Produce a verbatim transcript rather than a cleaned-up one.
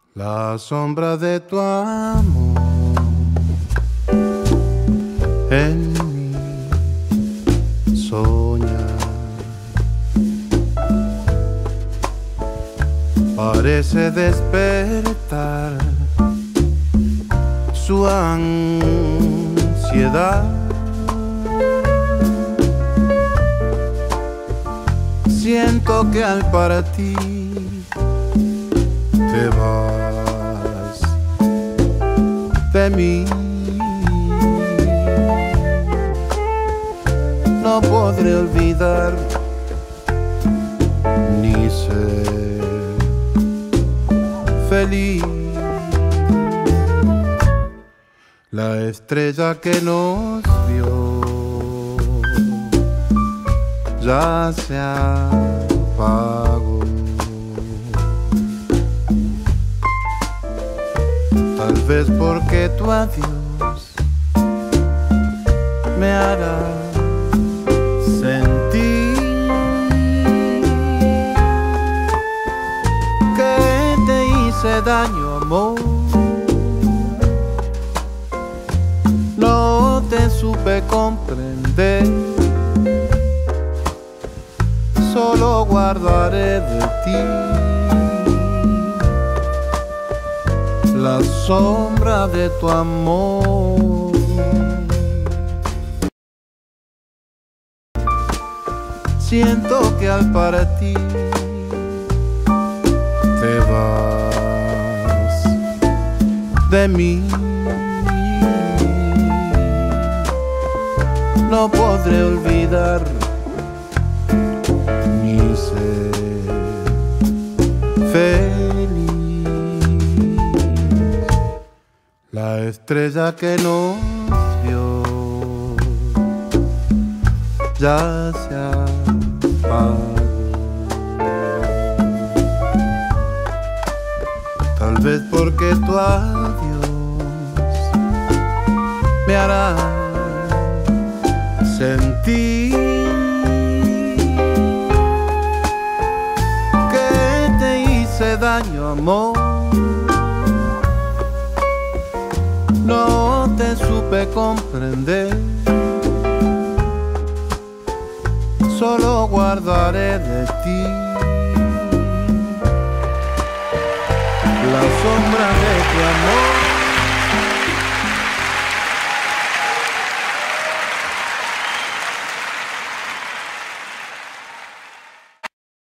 La sombra de tu amor en mi soñar parece despertar su ansiedad. Siento que al partir te vas de mí. No podré olvidar ni ser feliz. La estrella que nos vio ya se apagó. Tal vez porque tu adiós me hará sentir que te hice daño, amor. No te supe comprender. Solo guardaré de ti la sombra de tu amor. Siento que al partir te vas de mí. No podré olvidar ni ser feliz. La estrella que nos vio ya se apagó. Tal vez porque tu adiós me hará sentir que te hice daño, amor. No te supe comprender. Solo guardaré de ti la sombra de tu amor.